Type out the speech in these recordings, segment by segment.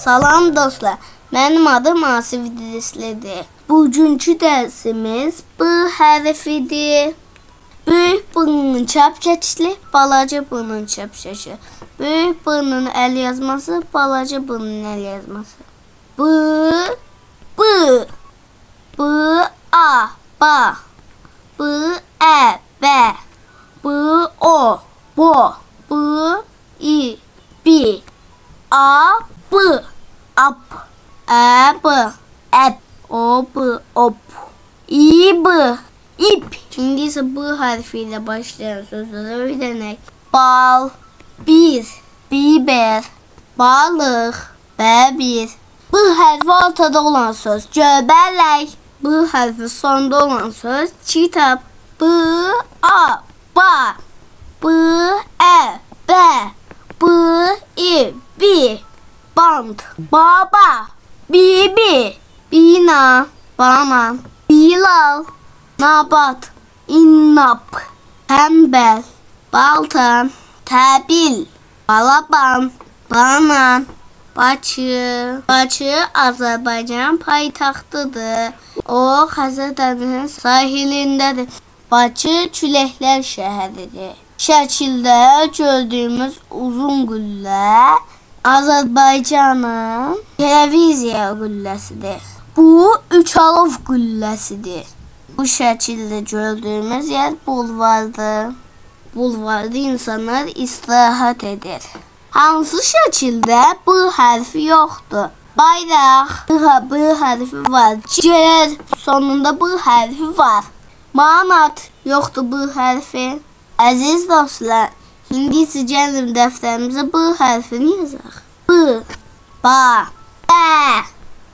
Salam dostlar, mənim adım Asif İdrislidir. Bugünkü dərsimiz B hərfidir. Böyük B-nin çap şəkli, balaca B-nin çap şəkli. Böyük B-nin əl yazması, balaca B-nin əl yazması. B, B, B, A, ba, B, Ə, bə, B, O, bo, B, İ, bi, A, B, ap, Ə, B, əp, O, B, op, İ, B, ip. Şimdi ise B harfi ile başlayan sözleri öğrenek. Bal, bir, biber, balık, bəbir. B harfi ortada olan söz göbələk. B harfi sonda olan söz kitap. B, A, ba, B, Ə, bə, B, İ, bi, band, baba, bibi, bina, bana, bilal, nabat, innap, tembel, baltan, təbil, balaban, banan, Bakı. Bakı Azərbaycan paytaxtıdır. O Xəzər dənizinin sahilindədir. Bakı küləklər şəhəridir. Şəkildə gördüyümüz uzun qüllə Azərbaycanın televiziya qülləsidir. Bu Üçalov qülləsidir. Bu şəkildə gördüyümüz yer bulvardır. Bulvarda insanlar istirahat edir. Hansı şəkildə B hərfi yoxdur? Bayraq, B hərfi var. Cer, sonunda B hərfi var. Manat, yoxdur B hərfi. Əziz dostlar, indi isə gəlin dəftərimizə B hərfini yazaq. B, ba, bə,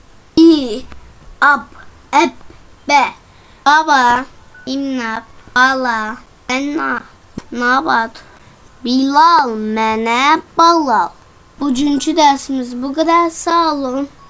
i, ab, əb, bə, baba, imnab, bala, ənna, nabat, bilal, mənə, balal. Bugünkü dərsimiz bu qədər. Sağ olun.